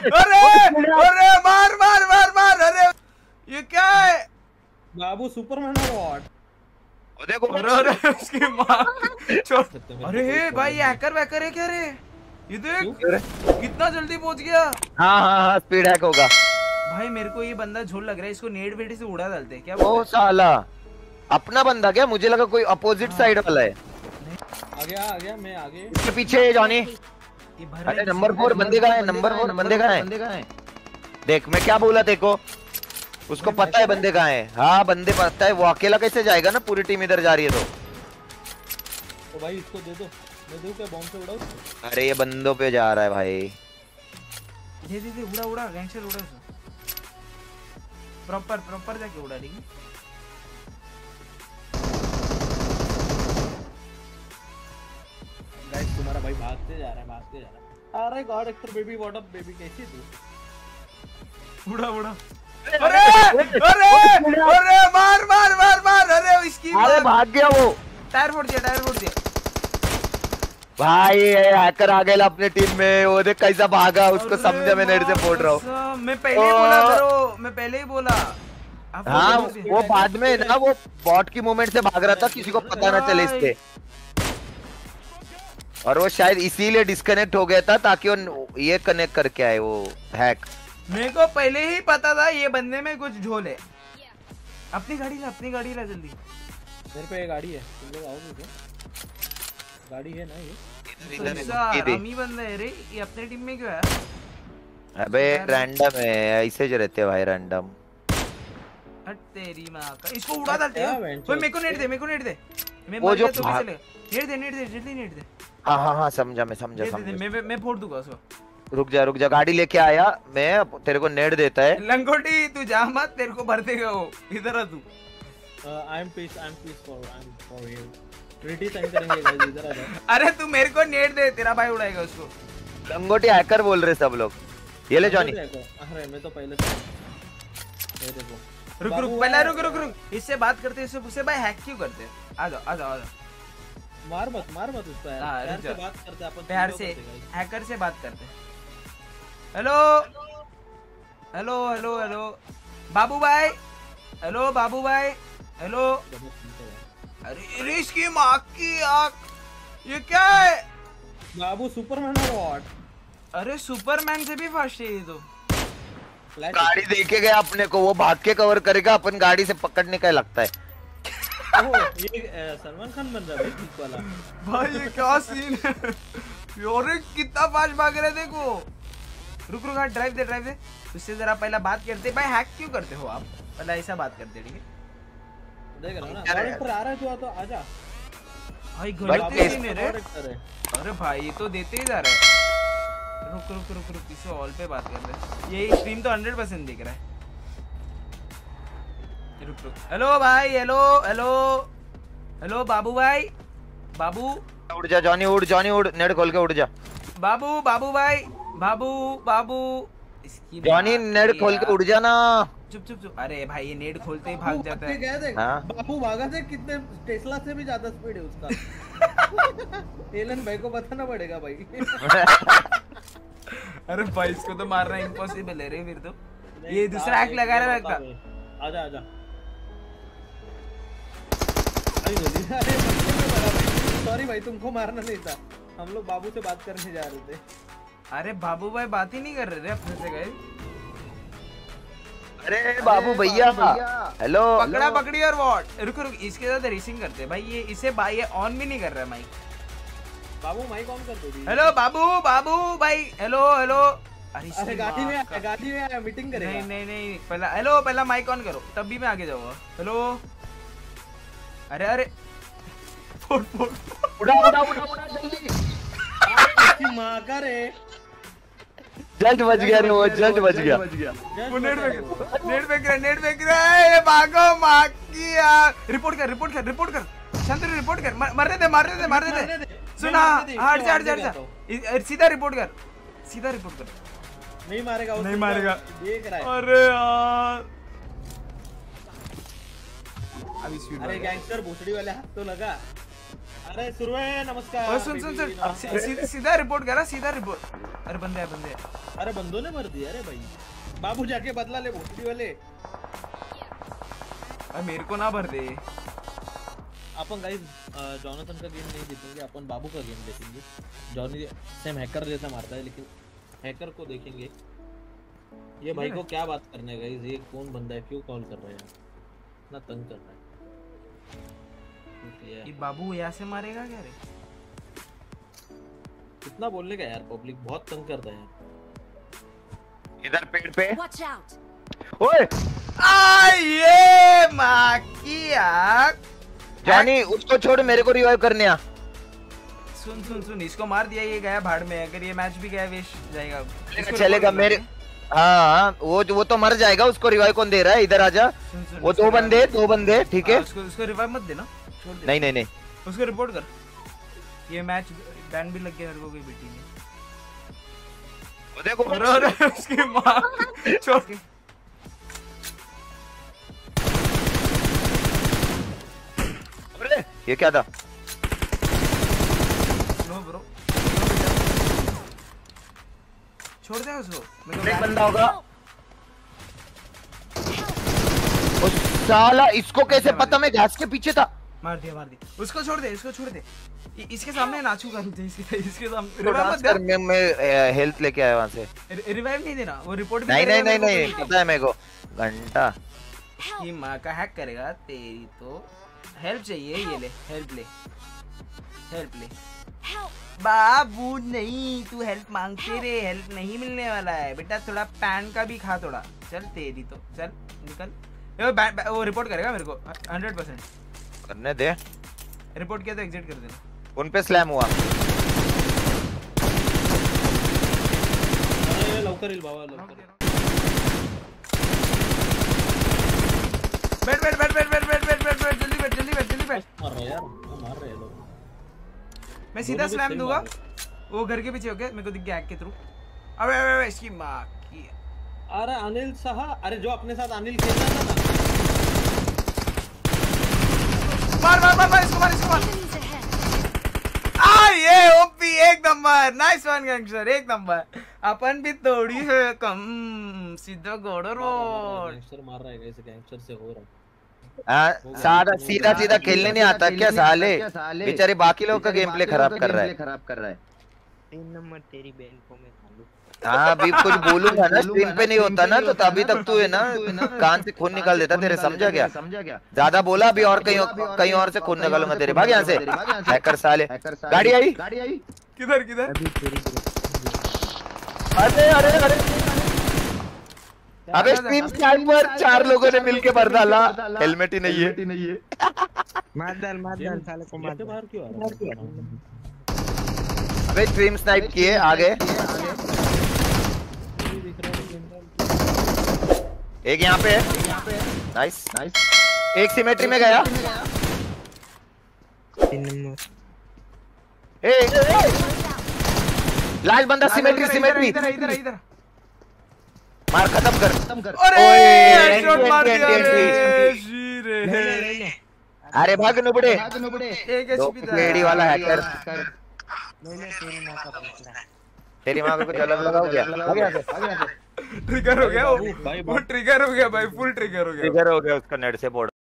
अरे अरे मार मार मार मार। अरे ये क्या है बाबू सुपरमैन है व्हाट? देखो अरे उसकी माँ अरे भाई हैकर वैकर है क्या रे? ये देख कितना जल्दी पहुंच गया। हाँ हाँ हाँ स्पीड हैक होगा भाई मेरे को ये बंदा झोल लग रहा है, इसको नेट वेट से उड़ा डालते हैं क्या? ओ साला अपना बंदा क्या? मुझे लगा कोई अपोजिट साइड वाला है। आ गया मैं आगे। इसके पीछे जॉनी। अरे नंबर 4 बंदे का है, नंबर 4 बंदे का है। देख मैं क्या बोला देखो, उसको पता है बंदे कहाँ है। हाँ बंदे पता है, वो अकेला कैसे जाएगा ना, पूरी टीम इधर जा रही है तो भाई इसको दे दो, मैं दूं क्या बॉम्ब से उड़ाऊं? अरे ये बंदों पे जा रहा है भाई। दे उड़ा उड़ा गैंगस्टर उड़ा उसको प्रॉपर जाके उड़ा देंगे। गाइस तुम्हारा भाई भागते जा रहा है। अरे god actor baby what up baby, कैसी तू? उड़ा अरे अरे अरे मार मार मार मार। अरे इसकी अरे भाग गया वो, टायर फोड़ दिया भाई हैकर आ गया अपने टीम में। वो देख कैसा भागा, उसको समझा मैं नेट से फोड़ रहा हूँ। मैं पहले ही बोला करो, मैं पहले ही बोला। हाँ वो बाद में ना वो बॉट की मूवमेंट से भाग रहा था, किसी को पता ना चले इसके। और वो शायद इसीलिए डिस्कनेक्ट हो गया था ताकि वो ये कनेक्ट करके आए वो हैक। मेरे को पहले ही पता था ये बंदे में कुछ झोल है। अपनी गाड़ी ला जल्दी। मेरे पे एक गाड़ी है, तुम लोग आओगे क्या? गाड़ी है ना ये? अमी बंदा है रे ये, अपने टीम में क्यों है? अबे रैंडम है, ऐसे जो रहते हैं भाई रैंडम। हट तेरी माँ का, इसको उड़ा डालते हैं। कोई मेरे को नेट दे मैं वो जो तो भी चलेगा। नेट दे जल्दी नेट दे। हाँ समझा मैं समझा। मैं फोड़ दूंगा उसको। रुक जा गाड़ी लेके आया मैं, तेरे को नेट देता है। लंगोटी तू जा मत, तेरे को भर देगा वो। इधर आ तू। I am peace for you. Treaty sign करेंगे गाइस, इधर आ जाओ। अरे तू मेरे को नेट दे, तेरा भाई उड़ाएगा उसको। लंगोटी हैकर बोल रहे सब लोग। ये ले जॉनी। अरे मैं तो पहले ये देखो। रुक पहले रुक। इससे बात करते हैं, इससे भाई हैक क्यों करते हैं? आ जाओ। मार मत उसको यार। प्यार से बात करते हैं अपन, प्यार से हैकर से बात करते हैं। हेलो बाबू भाई। हेलो। अरे इसकी माँ की आँख, ये क्या है? बाबू सुपरमैन है व्हाट? अरे सुपरमैन से भी फास्ट है ये तो। गाड़ी देखे गया अपने को, वो भाग के कवर करेगा, अपन गाड़ी से पकड़ने का लगता है। ये सलमान खान बन रहा है भाई वाला। भाई ये क्या सीन है? अरे कितना फास्ट भाग रहा है देखो। रुक ड्राइव दे। उससे जरा पहला बात करते। भाई हैक क्यों करते हो आप? पहले ऐसा बात करते, ठीक है? देख रहा ना कैरेक्टर आ रहा है, तो आजा भाई। गलती नहीं रे। अरे भाई ये तो देते ही जा रहा है। रुक इसे ऑल पे बात कर रहे। ये स्ट्रीम तो 100% दिख रहा है। रुक हेलो भाई। हेलो बाबू भाई। उड़ जा जॉनी, उड़ नेट खोल के उड़ जा। बाबू भाई। बाबू इसकी जॉनी नेट खोल के उड़ जा ना। चुप। अरे भाई ये नेट खोलते ही भाग जाता है। हाँ? बाबू भागा से कितने, टेस्ला से भी ज्यादा स्पीड है उसका। एलन भाई को बताना पड़ेगा भाई। अरे भाई इसको तो मारना इम्पॉसिबल है रे फिर तो। ये दूसरा हैक लगा रहा है का। आजा सॉरी भाई, तुमको मारना नहीं था, हम लोग बाबू से बात करने जा रहे थे। अरे बाबू भाई बात ही नहीं कर रहे थे अपने से गए। अरे बाबू भैया हेलो। पकड़ी और वॉट। रुक इसके साथ रेसिंग करते हैं भाई। ये इसे भाई ऑन भी नहीं कर रहा है माइक। बाबू माइक ऑन कर दो। हेलो बाबू भाई। हेलो। अरे गाड़ी में आया मीटिंग करेगा। नहीं पहला माइक ऑन करो, तब भी मैं आगे जाऊंगा। हेलो। अरे उड़ा जल्दी। माँ का रे, जल्द बच गया रे वो, जल्द बच गया। वो नेट फेंक रहा है। ये भागो माँ की यार। रिपोर्ट कर शांति, रिपोर्ट कर। मार दे। सुना हट जा। सीधा रिपोर्ट कर। नहीं मारेगा। देख रहा है। अरे यार अरे गैंगस्टर भोसड़ी वाले हाथ तो लगा। अरे सुरवे नमस्कार। ओए सुन सुन सुन सीधा रिपोर्ट करा, सीधा रिपोर्ट। अरे बंदे है बंदे है। अरे बंदों ने मर दिया। अरे भाई बाबू जाके बदला ले भोसड़ी वाले। अरे मेरे को ना भर दे। अपन गाइस जॉनथन का गेम नहीं देखेंगे, अपन बाबू का गेम देखेंगे। जॉनी सेम हैकर जैसा मारता है, लेकिन हैकर को देखेंगे। ये भाई को क्या बात करने है गाइस? ये कौन बंदा है? क्यों कॉल कर रहा है? इतना तंग कर रहा है। ये बाबू यहाँ से मारेगा क्या रे? कितना बोलने का यार, पब्लिक बहुत तंग करता है। इधर पेड़ पे Watch out! ओए ये माँ की आँख। जॉनी उसको छोड़, मेरे को रिवाइव करने आ। सुन सुन सुन, इसको मार दिया, ये गया भाड़ में। अगर ये मैच भी गया वेस्ट जाएगा। चलेगा मेरे। हाँ वो तो मर जाएगा, उसको रिवाइव कौन दे रहा है? इधर आजा। वो दो बंदे ठीक है। उसको रिवाइव मत देना, छोड़ दे। नहीं नहीं उसको रिपोर्ट कर। ये मैच बैन भी लग गया मेरे को, कोई बेटी नहीं। वो देखो अरे उसकी माँ छोड़ के। अरे ये क्या था? नो ब्रो, छोड़ दे उसको। एक बंदा होगा। वो साला, इसको कैसे पता? मैं घास के पीछे था। मार दिया। उसको छोड़ दे, इसको छोड़ दे। इसके सामने नाचूगा इसके सामने। तो डांस कर, मैं हेल्थ लेके आया वहां से। रिवाइव नहीं देना, वो रिपोर्ट भी नहीं करेगा। नहीं पता है मेरे को। घंटा की माँ का हैक करेगा तेरी तो। हेल्प चाहिए, ये ले हेल्प ले। बाबू नहीं, तू हेल्प मांगते रे, हेल्प नहीं मिलने वाला है बेटा। थोड़ा पैन का भी खा थोड़ा। चल तेरी तो, चल निकल। वो रिपोर्ट करेगा मेरे को 100%। करने दे। रिपोर्ट किया तो एग्जिट कर देना। उन पे स्लैम हुआ। अरे लवकर येईल बाबा, लवकर। बैठ जल्दी बैठ। मार रहे यार, मार रहे लोग। मैं सीधा स्लैम दूंगा। वो घर के पीछे हो गया, मेरे को दिख गया हैक के थ्रू। अबे इसकी माँ की। अरे अनिल साहा, अरे जो अपने साथ अनिल खेल रहा था ना। मार इसको मार। ये ओपी एक नंबर। नाइस वन गैंगस्टर, एक नंबर। अपन भी तोड़ी है कम। सीधा गोड़ो रोड। गैंगस्टर मार रहा है, कैसे गैंगस्टर से हो रहा है। सादा सीधा खेलने नहीं आता क्या साले? बेचारे बाकी लोग का गेम प्ले खराब कर रहा है। 3 नंबर तेरी बहन को मैं खालू। हाँ अभी कुछ बोलूंगा ना, स्क्रीन पे नहीं होता ना, तो तभी तक तू है ना कान से खून निकाल देता तेरे। समझा क्या? ज्यादा बोला अभी और कहीं और से खून निकालूंगा तेरे। भाग यहाँ से हैकर साले। गाड़ी आई। किधर? अरे अबे स्ट्रीम स्नाइपर 4 लोगों ने मिलके भर डाला। हेलमेट ही नहीं है। मार डाल साले को मार। बाहर क्यों आ रहा है? अबे स्ट्रीम स्नाइप किए आगे। एक यहाँ पे है। नाइस। एक सिमेट्री में गया। 3 नंबर। लाल बंदा सिमेट्री। इधर। मार खत्म कर। अरे हेडशॉट मार दिया रे। अरे भाग नुबड़े। एक एचपी था। लेडी वाला हैकर। तेरी माँ को कुछ अलग लगाओ क्या? ट्रिगर हो गया वो ट्रिगर हो गया भाई, फुल ट्रिगर हो गया। उसका नेट से बोर्ड।